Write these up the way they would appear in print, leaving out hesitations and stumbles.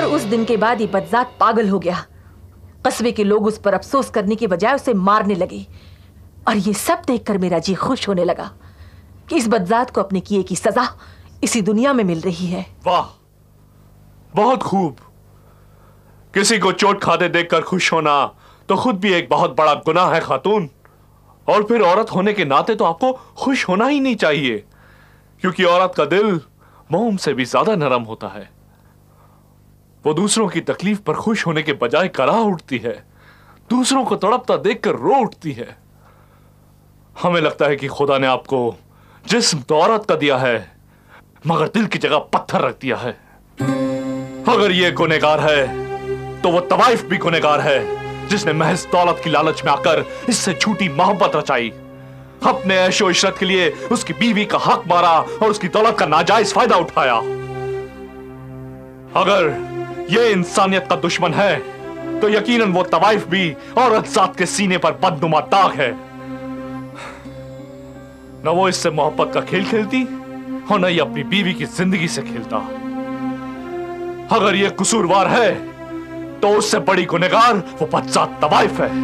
उस दिन के बाद ये बदजात पागल हो गया। कस्बे के लोग उस पर अफसोस करने की बजाय उसे मारने लगे, और ये सब देखकर मेरा जी खुश होने लगा कि इस बदजात को अपने किए की सजा इसी दुनिया में मिल रही है। वाह, बहुत खूब। किसी को चोट खाते देखकर खुश होना तो खुद भी एक बहुत बड़ा गुनाह है खातून। और फिर औरत होने के नाते तो आपको खुश होना ही नहीं चाहिए, क्योंकि औरत का दिल मोम से भी ज्यादा नरम होता है। वो दूसरों की तकलीफ पर खुश होने के बजाय करा उठती है, दूसरों को तड़पता देखकर रो उठती है। हमें लगता है कि खुदा ने आपको जिस्म तो औरत का दिया है, मगर दिल की जगह पत्थर रख दिया है। अगर ये गुनहगार है तो वो तवाइफ भी गुनहगार है, जिसने महज दौलत की लालच में आकर इससे झूठी मोहब्बत रचाई, अपने ऐशो इशरत के लिए उसकी बीवी का हक मारा और उसकी दौलत का नाजायज फायदा उठाया। अगर ये इंसानियत का दुश्मन है तो यकीनन वो तवाइफ भी औरत जात के सीने पर बदनुमा दाग है। न वो इससे मोहब्बत का खेल खेलती और न ही अपनी बीवी की जिंदगी से खेलता। अगर ये कसूरवार है तो उससे बड़ी गुनहगार वो बदजात तवाइफ है।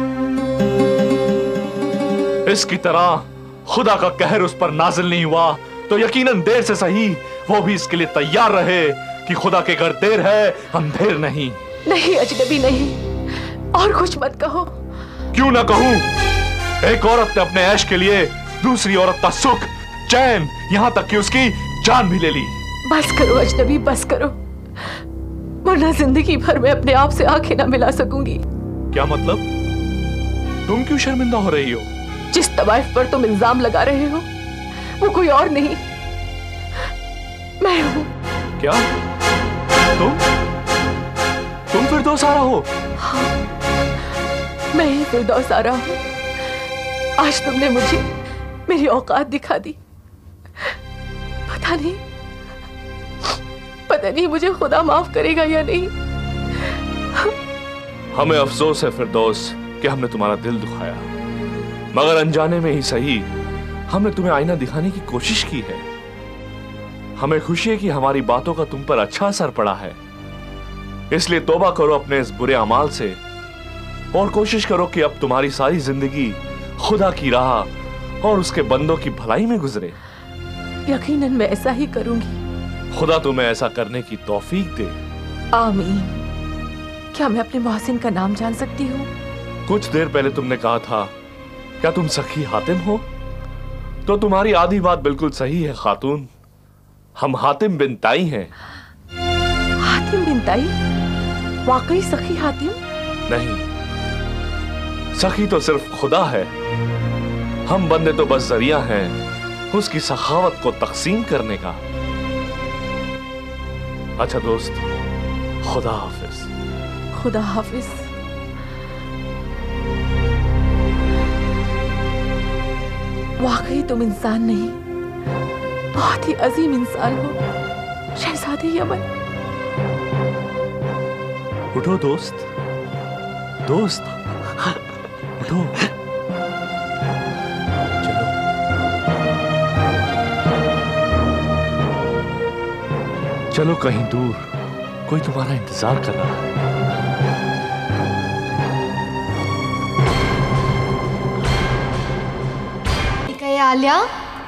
इसकी तरह खुदा का कहर उस पर नाजिल नहीं हुआ तो यकीनन देर से सही वो भी इसके लिए तैयार रहे कि खुदा के घर देर है अंधेर नहीं। नहीं अजनबी नहीं, और कुछ मत कहो। क्यों ना कहूं? एक औरत ने अपने ऐश के लिए दूसरी औरत का सुख, चैन, यहां तक कि उसकी जान भी ले ली। बस करो अजनबी, बस करो, वरना जिंदगी भर में अपने आप से आंखें ना मिला सकूंगी। क्या मतलब? तुम क्यों शर्मिंदा हो रही हो? जिस तवाइफ पर तुम इल्जाम लगा रहे हो वो कोई और नहीं, मैं हूं। क्या? तुम फिरदौस आरा हो? हाँ, मैं ही फिरदौस आरा हूं। आज तुमने मुझे मेरी औकात दिखा दी। पता नहीं मुझे खुदा माफ करेगा या नहीं। हमें अफसोस है फिरदौस कि हमने तुम्हारा दिल दुखाया, मगर अनजाने में ही सही हमने तुम्हें आईना दिखाने की कोशिश की है। हमें खुशी है कि हमारी बातों का तुम पर अच्छा असर पड़ा है, इसलिए तौबा करो अपने इस बुरे अमाल से और कोशिश करो कि अब तुम्हारी सारी जिंदगी खुदा की राह और उसके बंदों की भलाई में गुजरे। यकीनन मैं ऐसा ही करूंगी। खुदा तुम्हें ऐसा करने की तौफीक दे। आमीन। क्या मैं अपने मोहसिन का नाम जान सकती हूँ? कुछ देर पहले तुमने कहा था, क्या तुम सखी हातिम हो? तो तुम्हारी आधी बात बिल्कुल सही है खातून, हम हातिम बिन ताई हैं। हातिम बिन ताई? वाकई सखी हातिम? नहीं, सखी तो सिर्फ खुदा है, हम बंदे तो बस जरिया हैं उसकी सखावत को तकसीम करने का। अच्छा दोस्त, खुदा हाफिज। खुदा हाफिज। वाकई तुम इंसान नहीं, बहुत ही अजीम इंसान हो, शहजादे यमन। उठो दोस्त, दोस्त उठो। चलो कहीं दूर कोई तुम्हारा इंतजार कर रहा है। आलिया,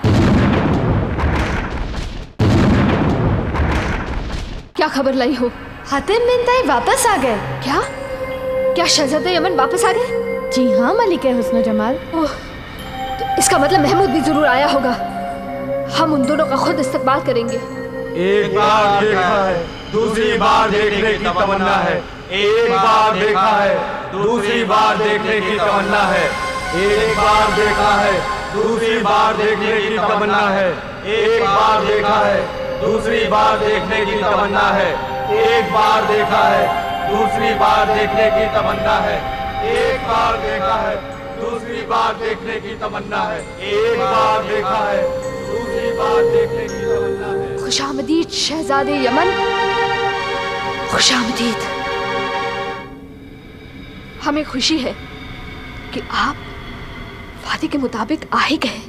क्या खबर लाई हो? हातिम बिन ताई वापस आ गए। क्या? क्या शहजादे यमन वापस आ गए? जी हाँ मलिके हुस्न जमाल। ओह, तो इसका मतलब महमूद भी जरूर आया होगा। हम उन दोनों का खुद इस्तकबाल करेंगे। एक बार देखा है, दूसरी बार देखने की तमन्ना है। एक बार देखा है, दूसरी बार देखने की तमन्ना है। एक बार देखा है, दूसरी बार देखने की तमन्ना है। एक बार देखा है, दूसरी बार देखने की तमन्ना है। एक बार देखा है, दूसरी बार देखने की तमन्ना है। एक बार देखा है, दूसरी बार देखने की तमन्ना है। एक बार देखा है, दूसरी बार देखने की तमन्ना है। खुशामदीद शहजादे यमन, खुशामदीद। हमें खुशी है कि आप वादे के मुताबिक आ ही गए।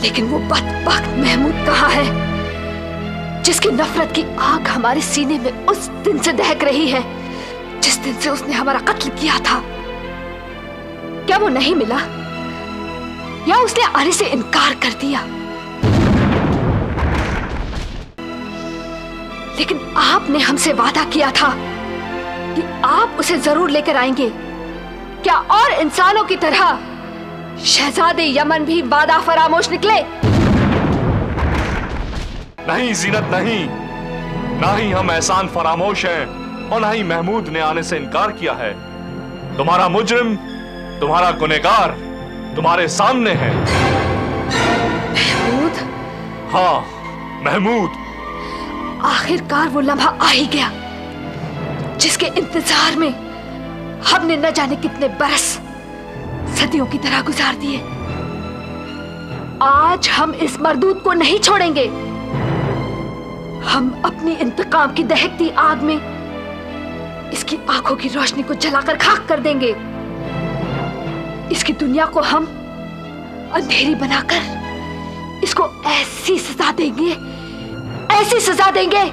लेकिन वो बदबख्त महमूद कहाँ है, जिसकी नफरत की आग हमारे सीने में उस दिन से दहक रही है जिस दिन से उसने हमारा कत्ल किया था। क्या वो नहीं मिला या उसने आने से इनकार कर दिया? लेकिन आपने हमसे वादा किया था कि आप उसे जरूर लेकर आएंगे। क्या और इंसानों की तरह शहजादे यमन भी वादा फरामोश निकले? नहीं जीनत, नहीं, ना ही हम एहसान फरामोश हैं और ना ही महमूद ने आने से इनकार किया है। तुम्हारा मुजरिम, तुम्हारा गुनहगार तुम्हारे सामने है। महमूद? हाँ, महमूद। आखिरकार वो लम्हा आ ही गया जिसके इंतजार में हमने न जाने कितने बरस सदियों की तरह गुजार दिए। आज हम इस मरदूद को नहीं छोड़ेंगे। हम अपनी इंतकाम की दहकती आग में इसकी आंखों की रोशनी को जलाकर खाक कर देंगे। इसकी दुनिया को हम अंधेरी बनाकर इसको ऐसी सजा देंगे, ऐसी सजा देंगे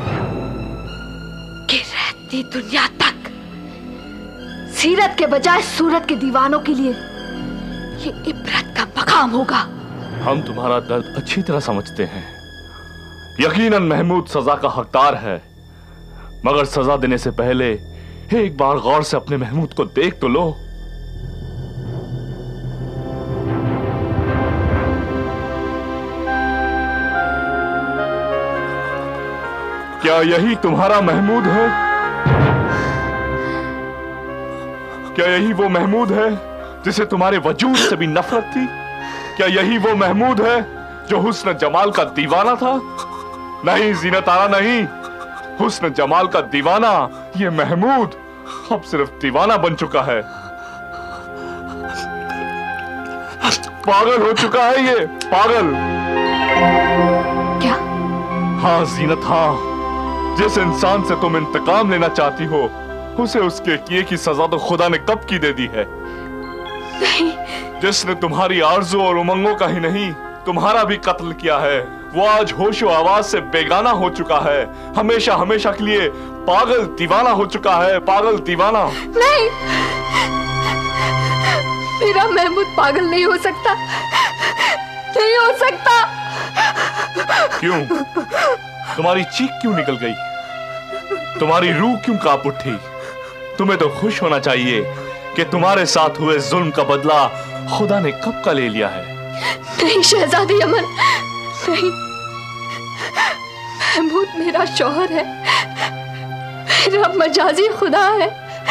कि रहती दुनिया तक सीरत के बजाय सूरत के दीवानों के लिए ये इबरत का मकाम होगा। हम तुम्हारा दर्द अच्छी तरह समझते हैं। यकीनन महमूद सजा का हकदार है, मगर सजा देने से पहले एक बार गौर से अपने महमूद को देख तो लो। क्या यही तुम्हारा महमूद है? क्या यही वो महमूद है जिसे तुम्हारे वजूद से भी नफरत थी? क्या यही वो महमूद है जो हुस्न जमाल का दीवाना था? नहीं जीनत आरा, नहीं। हुस्न जमाल का दीवाना ये महमूद अब सिर्फ दीवाना बन चुका है। पागल हो चुका है ये, पागल। क्या? हाँ जीनत, हाँ। जिस इंसान से तुम इंतकाम लेना चाहती हो उसे उसके किए की सजा तो खुदा ने कब की दे दी है। नहीं। जिसने तुम्हारी आरज़ू और उमंगों का ही नहीं तुम्हारा भी कत्ल किया है, वो आज होशो आवाज से बेगाना हो चुका है। हमेशा हमेशा के लिए पागल दीवाना हो चुका है, पागल दीवाना। नहीं, मेरा महमूद पागल नहीं हो सकता, नहीं हो सकता। क्यों? तुम्हारी चीख क्यों निकल गई? तुम्हारी रूह क्यों कांप उठी? तुम्हें तो खुश होना चाहिए कि तुम्हारे साथ हुए जुल्म का बदला खुदा ने कब का ले लिया है। नहीं शहजादी यमन, नहीं। महमूद मेरा शौहर है, मेरा मजाजी खुदा है।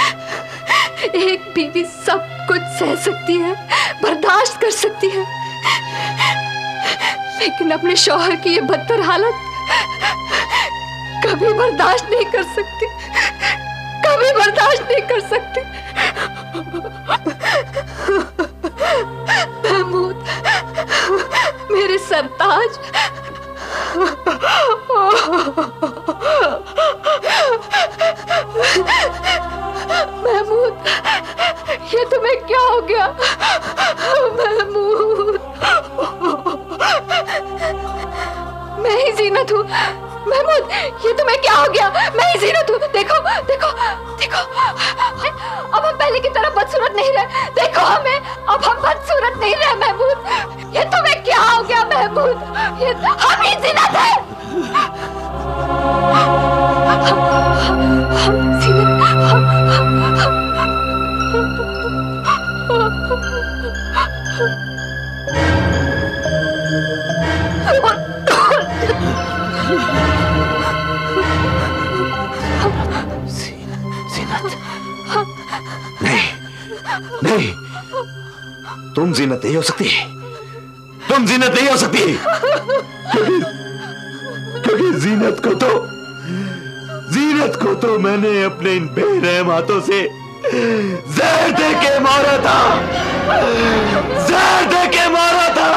एक बीवी सब कुछ सह सकती है, बर्दाश्त कर सकती है, लेकिन अपने शौहर की ये बदतर हालत कभी बर्दाश्त नहीं कर सकती, कभी बर्दाश्त नहीं कर सकती। महमूद मेरे सरताज, महमूद ये तुम्हें क्या हो गया? महमूद मैं ही जीनत हूँ। महमूद ये तुम्हें क्या हो गया? मैं ही जीनत हूँ। देखो देखो देखो, अब हम पहले की तरह बदसूरत नहीं रहे। देखो हमें, अब हम बदसूरत नहीं रहे। महमूद ये तुम्हें क्या हो गया? महमूद ये हम ही जीनत है। हम जीनत, नहीं, तुम जीनत नहीं हो सकती, तुम जीनत नहीं हो सकती, क्योंकि जीनत को तो मैंने अपने इन बेरहम हाथों से जहर दे के मारा था, जहर दे के मारा था।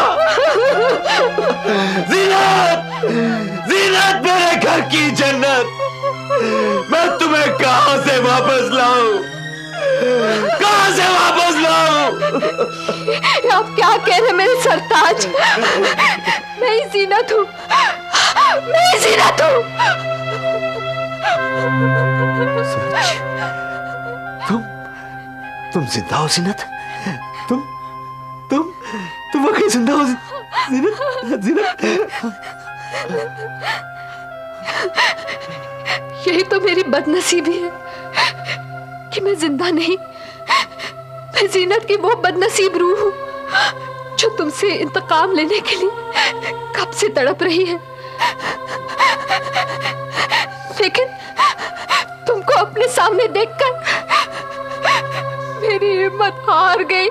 जीनत मेरे घर की जन्नत, मैं तुम्हें कहां से वापस लाऊं? कहां से वापस लाऊं? आप क्या कह शेर है मेरे सरताज। मैं ही जीनत हूँ, मैं ही जीनत हूँ। तुम जिंदा हो जीनत? तुम वाकई जिंदा हो जीनत? यही तो मेरी बदनसीबी है कि मैं जिंदा नहीं। मैं जीनत की वो बदनसीब रूह हूं जो तुमसे इंतकाम लेने के लिए कब से तड़प रही है, लेकिन तुमको अपने सामने देखकर मेरी हिम्मत हार गई।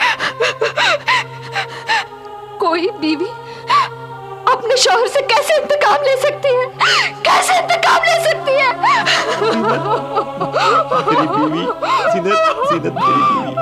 कोई बीवी अपने शौहर से कैसे इंतकाम ले सकती है? कैसे इंतकाम ले सकती है? तेरी बीवी जीनत तेरी बीवी।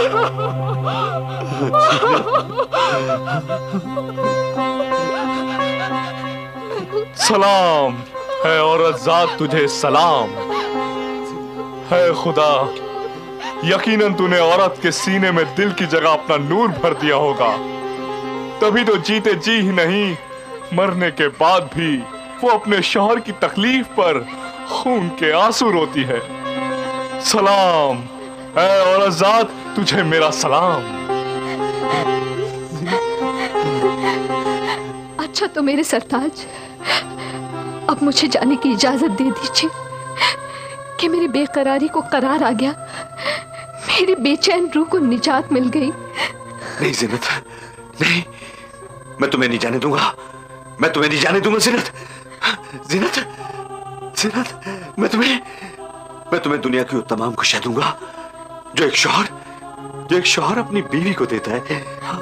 सलाम है औरत जात तुझे सलाम। है खुदा, यकीनन तूने औरत के सीने में दिल की जगह अपना नूर भर दिया होगा, तभी तो जीते जी ही नहीं मरने के बाद भी वो अपने शौहर की तकलीफ पर खून के आंसू रोती है। सलाम है औरत जात तुझे मेरा सलाम। अच्छा तो मेरे सरताज, अब मुझे जाने की इजाजत दे दीजिए कि मेरी बेकरारी को करार आ गया, मेरी बेचैन रूह को निजात मिल गई। नहीं जीनत, नहीं, मैं तुम्हें नहीं जाने दूंगा, मैं तुम्हें नहीं जाने दूंगा जीनत। जीनत, मैं तुम्हें दुनिया की वो तमाम खुशियां दूंगा जो एक शौहर अपनी बीवी को देता है।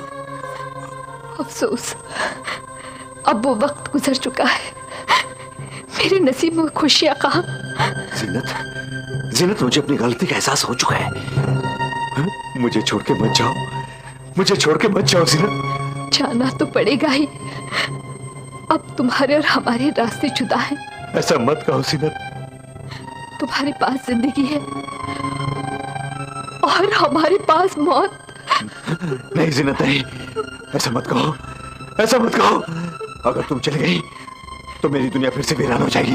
अफसोस, अब वो वक्त गुजर चुका है, मेरे नसीब में खुशियां कहां। जीनत, मुझे अपनी गलती का एहसास हो चुका है। मुझे छोड़ के मत जाओ, मुझे छोड़ के मत जाओ जीनत। जाना तो पड़ेगा ही, अब तुम्हारे और हमारे रास्ते जुदा हैं। ऐसा मत कहो जीनत। तुम्हारे पास जिंदगी है और हमारे पास मौत। नहीं जीनत, नहीं, ऐसा मत कहो, ऐसा मत कहो। अगर तुम चली गई तो मेरी दुनिया फिर से वीरान हो जाएगी।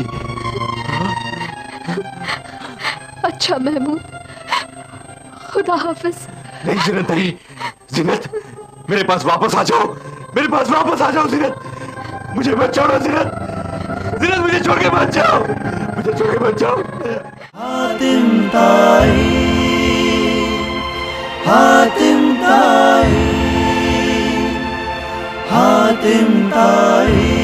अच्छा महमूद, खुदा हाफिज। नहीं जीनत, नहीं, जीनत, मेरे पास वापस आ जाओ, मेरे पास वापस आ जाओ जीनत। मुझे मत छोड़ो जीनत, जीनत मुझे छोड़ के मत जाओ, मुझे छोड़ के मत जाओ। हातिम ताई, हातिम ताई, हातिम ताई।